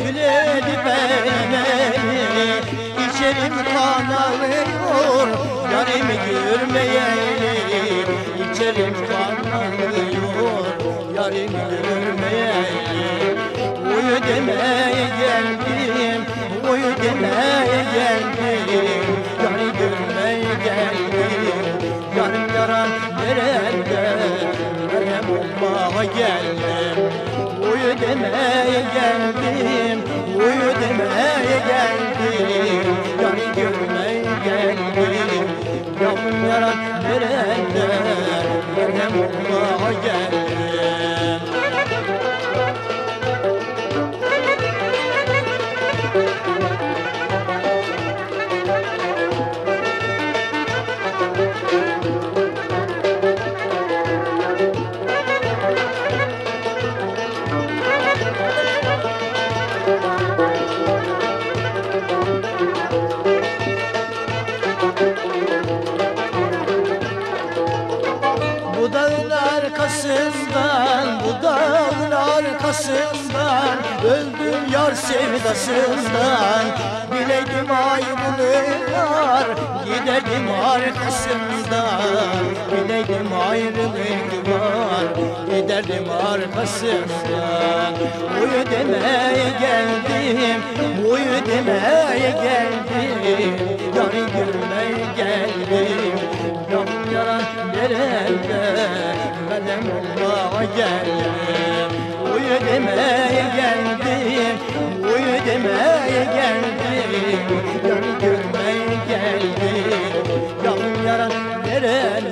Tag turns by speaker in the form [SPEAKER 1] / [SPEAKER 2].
[SPEAKER 1] Güledi beğenmeli, içerim kan ağlıyor, yarimi görmeyeli. İçerim kan ağlıyor, yarimi görmeyeli. Uyu demeye geldim, uyu demeye geldim, yarı görmeye geldim. Yarım yaram nerede, verem olmaya geldim. Uyu demeye geldim, uyu demeye geldim, yarı görmeye geldim. Yavrum yaram nerede, verem olmaya geldim. Bu dağın arkasından, bu dağın arkasından öldüm yar sevdasından. Bileydim ayrılık var, giderdim arkasından. Bileydim ayrılık var, giderdim arkasından. Uyu demeye geldim, uyu demeye geldim, yarı görmeye geldim. Yavrum yaran nerede, verem olmaya geldim. Uyu demeye geldim, uyu demeye geldim, yarı görmeye geldim. Yavrum yaran nerede,